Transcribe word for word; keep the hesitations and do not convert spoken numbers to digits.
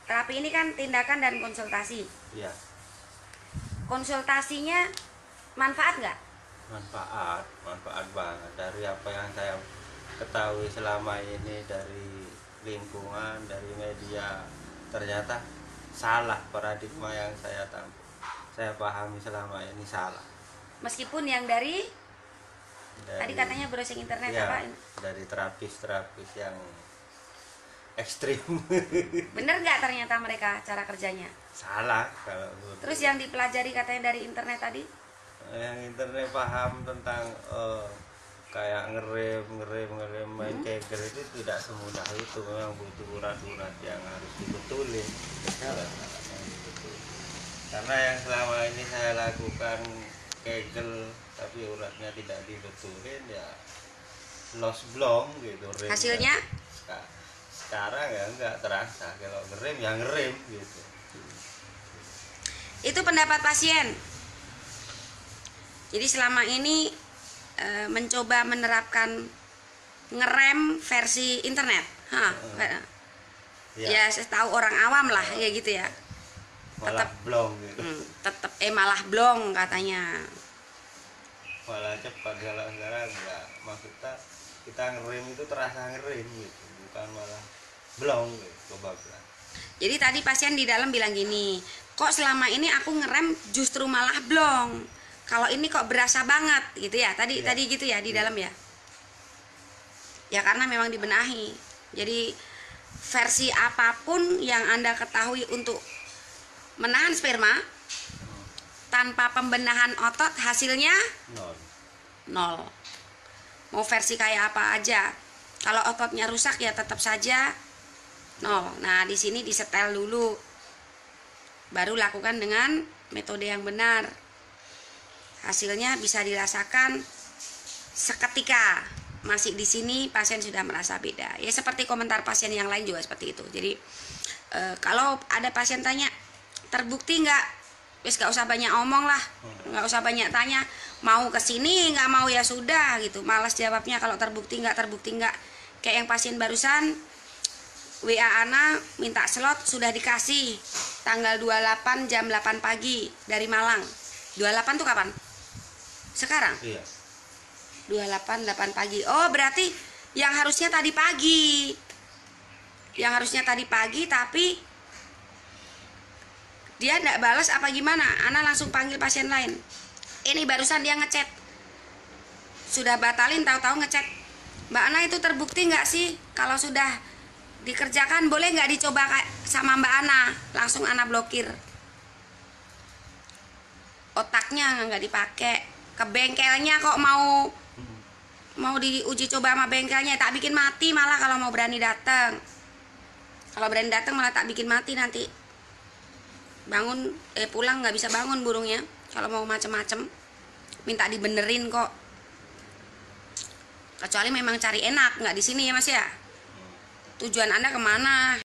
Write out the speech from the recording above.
terapi ini kan tindakan dan konsultasi. Iya. Konsultasinya manfaat nggak? Manfaat, manfaat banget dari apa yang saya ketahui selama ini dari lingkungan, dari media. Ternyata salah paradigma yang saya tampung. Saya pahami selama ini salah. Meskipun yang dari, Dari, tadi katanya browsing internet ya, apa? dari terapis-terapis yang ekstrim. Bener nggak ternyata mereka cara kerjanya? Salah kalau Terus yang dipelajari katanya dari internet tadi? yang internet paham tentang uh, kayak ngerem ngerem ngerem main Hmm. kegel itu tidak semudah itu, memang butuh urat-urat yang harus dibetulin. Karena yang selama ini saya lakukan kegel tapi uratnya tidak dibetulin, ya lost blong gitu. Rem Hasilnya? Seka- sekarang ya nggak terasa, kalau ngerem ya ngerem gitu. Itu pendapat pasien. Jadi selama ini e, mencoba menerapkan ngerem versi internet. Hah, Ya. ya saya tahu orang awam lah ya gitu ya. Malah tetap- blong gitu. Hmm, tetap eh malah blong katanya. Malah cepat, kalau sekarang enggak, maksudnya kita ngerem itu terasa ngerem gitu, bukan malah blong gitu, kebablas. Jadi tadi pasien di dalam bilang gini, kok selama ini aku ngerem justru malah blong. Kalau ini kok berasa banget gitu ya. Tadi Iya. tadi gitu ya di Iya. dalam ya. Ya karena memang dibenahi. Jadi versi apapun yang Anda ketahui untuk menahan sperma tanpa pembenahan otot, hasilnya Nol. nol. Mau versi kayak apa aja, kalau ototnya rusak ya tetap saja nol. Nah di sini disetel dulu, baru lakukan dengan metode yang benar. Hasilnya bisa dirasakan seketika. Masih di sini pasien sudah merasa beda. Ya seperti komentar pasien yang lain juga seperti itu. Jadi e, kalau ada pasien tanya, terbukti nggak? Wis nggak usah banyak omong lah, nggak usah banyak tanya. Mau kesini nggak mau ya sudah gitu. Malas jawabnya kalau terbukti nggak, terbukti nggak. Kayak yang pasien barusan W A Ana minta slot sudah dikasih tanggal dua puluh delapan jam delapan pagi dari Malang. dua puluh delapan tuh kapan? Sekarang? Iya. dua puluh delapan delapan pagi. Oh, berarti yang harusnya tadi pagi. Yang harusnya tadi pagi tapi dia enggak balas apa gimana? Ana langsung panggil pasien lain. Ini barusan dia ngechat. Sudah batalin tahu-tahu ngechat. Mbak Ana itu terbukti nggak sih kalau sudah dikerjakan, boleh nggak dicoba sama Mbak Ana? Langsung Ana blokir. Otaknya nggak dipakai. Ke bengkelnya kok mau mau diuji coba sama bengkelnya, tak bikin mati malah kalau mau berani datang. Kalau berani datang malah tak bikin mati nanti. Bangun eh pulang nggak bisa bangun burungnya kalau mau macem-macem. Minta dibenerin kok. Kecuali memang cari enak, nggak di sini ya Mas ya. Tujuan Anda kemana?